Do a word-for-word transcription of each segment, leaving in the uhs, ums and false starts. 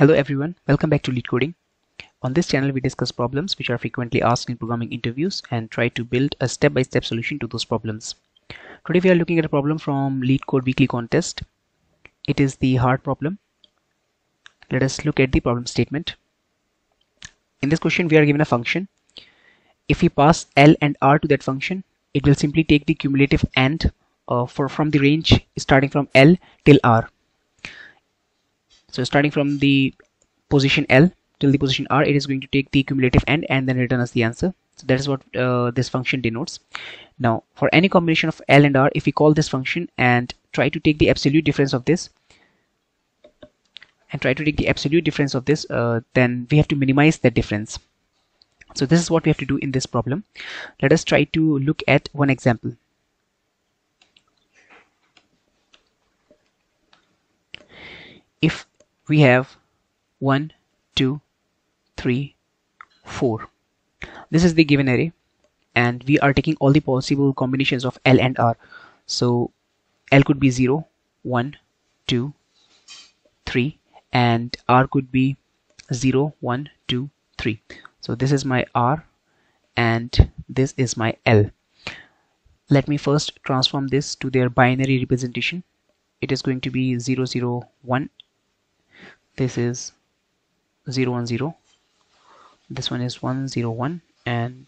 Hello everyone, welcome back to LeetCoding. On this channel we discuss problems which are frequently asked in programming interviews and try to build a step-by-step solution to those problems. Today we are looking at a problem from LeetCode Weekly Contest. It is the hard problem. Let us look at the problem statement. In this question we are given a function. If we pass L and R to that function, it will simply take the cumulative AND uh, for from the range starting from L till R. So starting from the position L till the position R, it is going to take the cumulative AND and then return us the answer. So that is what uh, this function denotes. Now for any combination of L and R, if we call this function and try to take the absolute difference of this and try to take the absolute difference of this, uh, then we have to minimize that difference. So this is what we have to do in this problem. Let us try to look at one example. If we have one, two, three, four. This is the given array and we are taking all the possible combinations of L and R. So L could be zero, one, two, three, and R could be zero, one, two, three. So this is my R and this is my L. Let me first transform this to their binary representation. It is going to be zero, zero, one. This is zero, one, zero. This one is one, zero, one, and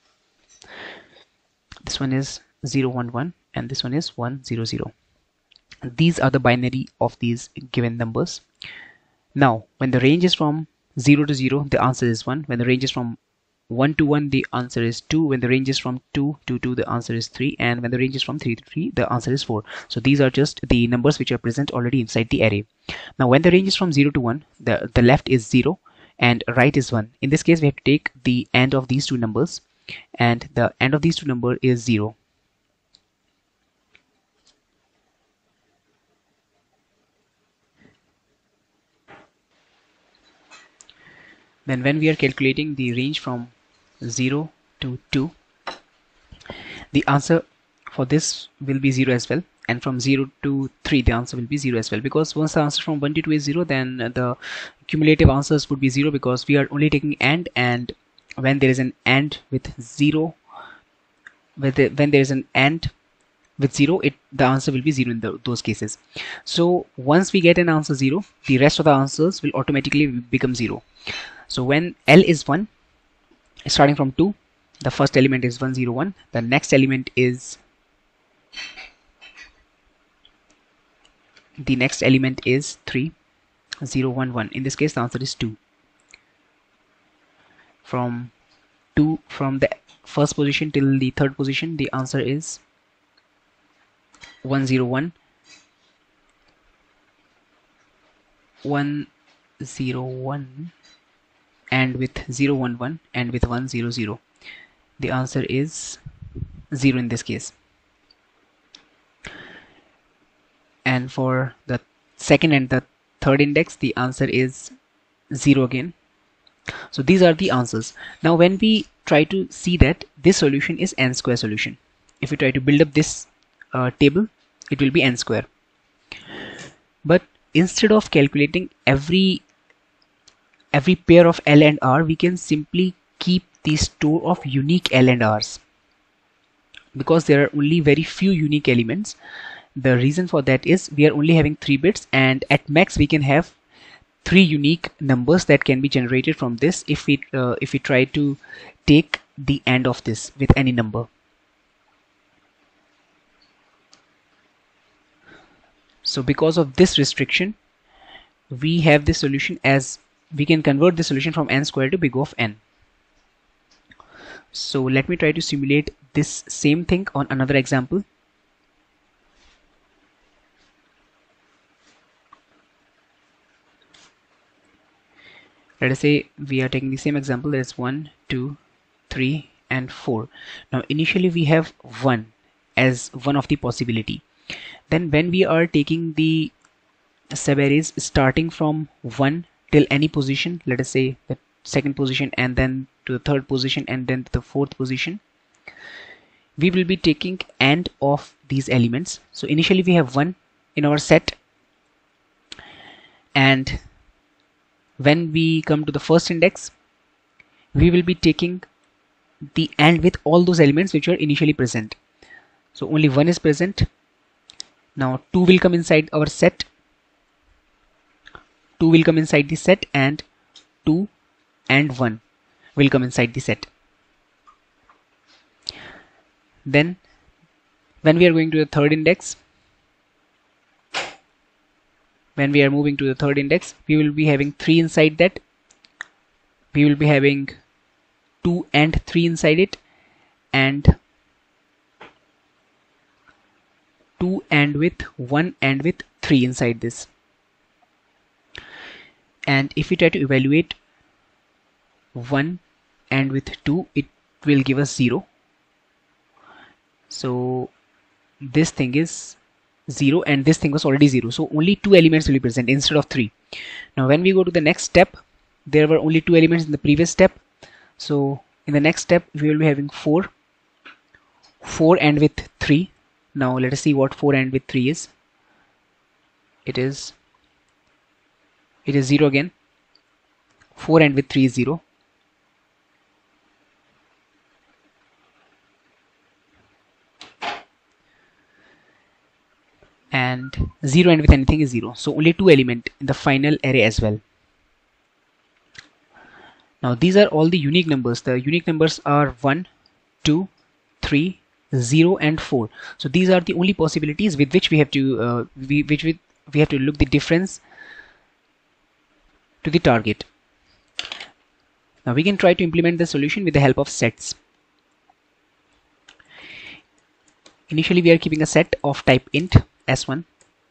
this one is zero, one, one, and this one is one, zero, zero. These are the binary of these given numbers. Now when the range is from zero to zero, the answer is one. When the range is from one to one, the answer is two. When the range is from two to two, the answer is three, and when the range is from three to three, the answer is four. So these are just the numbers which are present already inside the array. Now when the range is from zero to one, the the left is zero and right is one. In this case we have to take the AND of these two numbers, and the AND of these two numbers is zero. Then when we are calculating the range from zero to two, the answer for this will be zero as well, and from zero to three the answer will be zero as well, because once the answer from one to two is zero, then the cumulative answers would be zero, because we are only taking AND, and when there is an AND with zero, with the, when there is an AND with zero, it the answer will be zero in the, those cases. So once we get an answer zero, the rest of the answers will automatically become zero. So when L is one, starting from two, the first element is one, zero, one, the next element is the next element is three, zero, one, one. In this case the answer is two. From two, from the first position till the third position, the answer is one, zero, one, one, zero, one, and with zero, one, one, and with one, zero, zero. The answer is zero in this case. And for the second and the third index, the answer is zero again. So these are the answers. Now when we try to see that this solution is n square solution, if we try to build up this uh, table, it will be n square. But instead of calculating every every pair of L and R, we can simply keep the store of unique L and R's, because there are only very few unique elements. The reason for that is we are only having three bits, and at max we can have three unique numbers that can be generated from this if we uh, if we try to take the AND of this with any number. So because of this restriction, we have this solution as we can convert the solution from n square to big O of n. So let me try to simulate this same thing on another example. Let us say we are taking the same example, that is one, two, three, and four. Now initially we have one as one of the possibility. Then when we are taking the subarrays starting from one till any position, let us say the second position, and then to the third position, and then to the fourth position, we will be taking AND of these elements. So initially we have one in our set, and when we come to the first index, we will be taking the AND with all those elements which were initially present. So only one is present. Now two will come inside our set, two will come inside the set, and two and one will come inside the set. Then when we are going to the third index, when we are moving to the third index, we will be having three inside that, we will be having two and three inside it, and two and with one and with three inside this. And if we try to evaluate one and with two, it will give us zero. So this thing is zero and this thing was already zero, so only two elements will be present instead of three. Now when we go to the next step, there were only two elements in the previous step, so in the next step we will be having four, four and with three. Now let us see what four and with three is. It is it is zero again. Four and with three is zero. And zero and with anything is zero, so only two element in the final array as well. Now these are all the unique numbers. The unique numbers are one, two, three, zero and four. So these are the only possibilities with which we have to uh, we, which we, we have to look the difference to the target. Now we can try to implement the solution with the help of sets. Initially we are keeping a set of type int S one.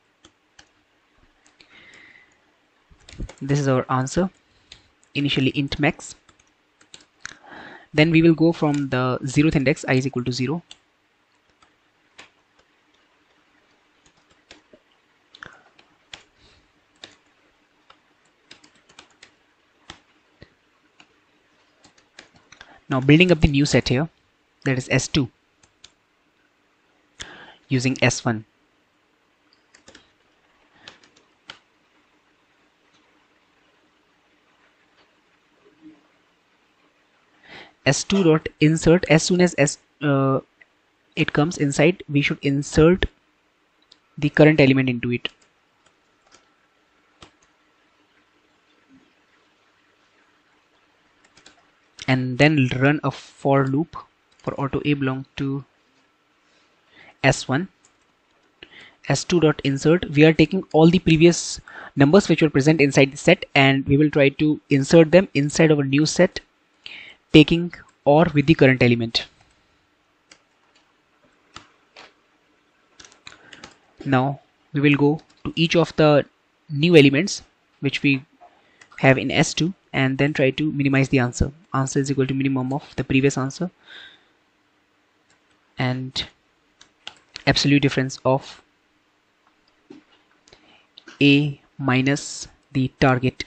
This is our answer, initially int max. Then we will go from the zeroth index, I is equal to zero. Now building up the new set here, that is S two, using S one. S two dot insert, as soon as S uh, it comes inside, we should insert the current element into it. And then run a for loop for auto a belong to S one. S two dot insert, we are taking all the previous numbers which were present inside the set, and we will try to insert them inside our new set, taking or with the current element. Now we will go to each of the new elements which we have in S two and then try to minimize the answer. Answer is equal to minimum of the previous answer and absolute difference of A minus the target.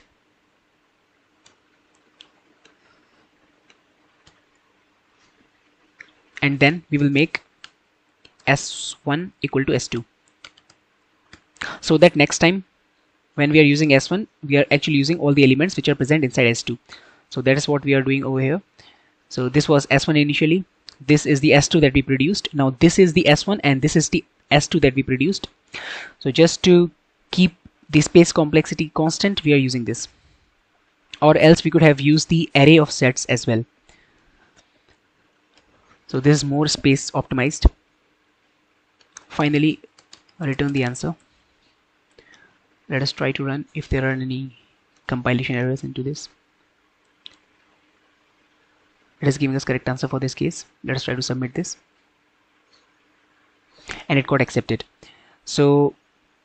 And then we will make S one equal to S two, so that next time when we are using S one, we are actually using all the elements which are present inside S two. So that is what we are doing over here. So this was S one initially, this is the S two that we produced. Now this is the S one and this is the S two that we produced. So just to keep the space complexity constant, we are using this, or else we could have used the array of sets as well. So this is more space optimized. Finally, return the answer. Let us try to run if there are any compilation errors into this. It is giving us correct answer for this case. Let us try to submit this, and it got accepted. So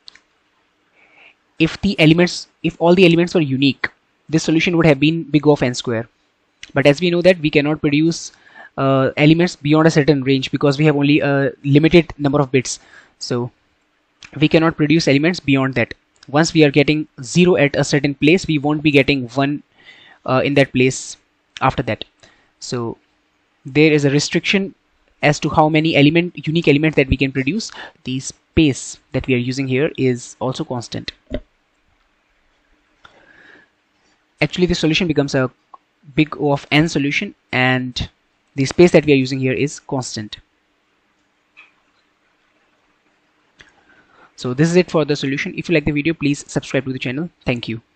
if the elements, if all the elements were unique, this solution would have been big O of n square. But as we know that we cannot produce uh, elements beyond a certain range because we have only a limited number of bits. So we cannot produce elements beyond that. Once we are getting zero at a certain place, we won't be getting one uh, in that place after that. So there is a restriction as to how many element unique elements that we can produce. The space that we are using here is also constant. actually the solution becomes a big O of n solution, and the space that we are using here is constant. So this is it for the solution. If you like the video, please subscribe to the channel. Thank you.